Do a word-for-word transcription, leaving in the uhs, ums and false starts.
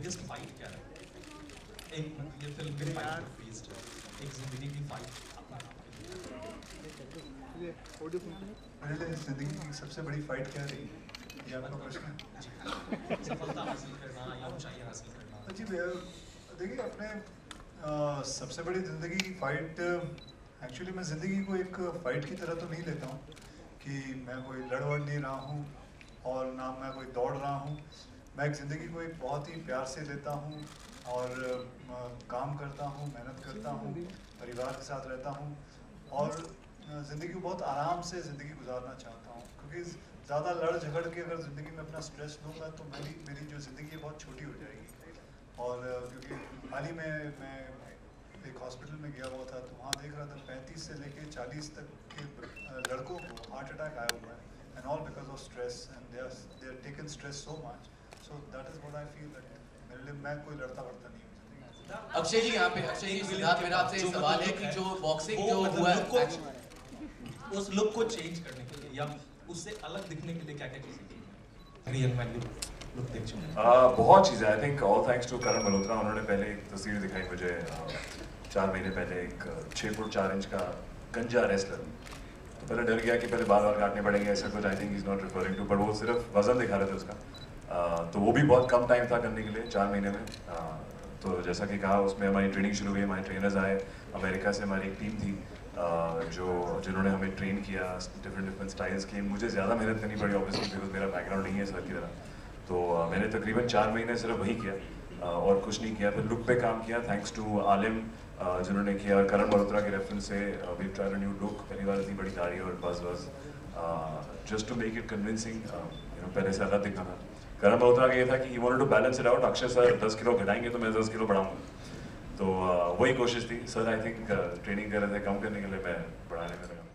Biggest fight क्या है? एक ये फिल्म की फाइट बेस्ड है, एक जिंदगी की फाइट अपना नाम मेरे लिए जिंदगी की सबसे बड़ी फाइट क्या रही? ये आपका प्रश्न है? सफलता हासिल करना या ऊंचाई हासिल करना। जी भैया, देखिए अपने आ, सबसे बड़ी ज़िंदगी की फ़ाइट, एक्चुअली मैं ज़िंदगी को एक फ़ाइट की तरह तो नहीं लेता हूँ कि मैं कोई लड़ वड़ नहीं रहा हूँ और ना मैं कोई दौड़ रहा हूँ। मैं एक ज़िंदगी को एक बहुत ही प्यार से लेता हूँ और आ, काम करता हूँ, मेहनत करता हूँ, परिवार के साथ रहता हूँ और ज़िंदगी को बहुत आराम से ज़िंदगी गुजारना चाहता हूँ, क्योंकि ज़्यादा लड़ झगड़ के अगर ज़िंदगी में अपना स्ट्रेस लूँगा तो मेरी मेरी जो ज़िंदगी है बहुत छोटी हो जाएगी। और क्योंकि हाल ही में मैं एक हॉस्पिटल में गया हुआ था तो वहाँ देख रहा था पैंतीस से लेके चालीस तक के लड़कों को हार्ट अटैक आया हुआ है, and all because of stress, and they are they are taken stress so much, so that is what I feel that मेरे लिए मैं कोई लड़ता वड़ता नहीं हूँ। अक्षय जी यहाँ पे, अक्षय जी सिद्धार्थ मेरा आपसे एक सवाल है कि जो बॉक्सिंग जो हुआ है उस लुक को चेंज करने के लिए या उससे अलग दिखने के लिए क्या क्या चीजें की? रियल मैन लुक लुक देख चुके हैं बहुत चीज़ें। I think all thanks to Karan Malhotra. उन्होंने पहले एक तस्वीर दिखाई मुझे चार महीने पहले, एक छः फुट चार इंच का गंजा रेसलर। तो पहले डर गया कि पहले बाल बाल काटने पड़ेंगे ऐसा कुछ, I think is not referring to, but वो सिर्फ वजन दिखा रहे थे उसका। uh, तो वो भी बहुत कम टाइम था करने के लिए, चार महीने में। uh, तो जैसा कि कहा उसमें हमारी ट्रेनिंग शुरू हुई, हमारे ट्रेनर्स आए, अमेरिका से हमारी एक टीम थी uh, जो जिन्होंने हमें ट्रेन किया डिफरेंट डिफरेंट स्टाइल्स की। मुझे ज़्यादा मेहनत करनी पड़ी ऑब्वियसली, बिकॉज मेरा बैकग्राउंड नहीं है सर की तरह। तो uh, मैंने तकरीबन चार महीने सिर्फ वही किया uh, और कुछ नहीं किया। फिर लुक पे काम किया, थैंक्स टू आलिम uh, जिन्होंने किया, और करण मल्होत्रा के रेफरेंस से we tried a new look. पहली बार इतनी बड़ी दाढ़ी और बस बस just to make it convincing, you know पहले से अलग दिखना था। करण मल्होत्रा का ये था कि he wanted to balance it out, Akshay sir दस किलो घटाएंगे तो मैं दस किलो बढ़ाऊंगा। तो uh, वही कोशिश थी सर। आई थिंक ट्रेनिंग कर रहे थे कम करने के लिए, मैं बढ़ाने में लगा।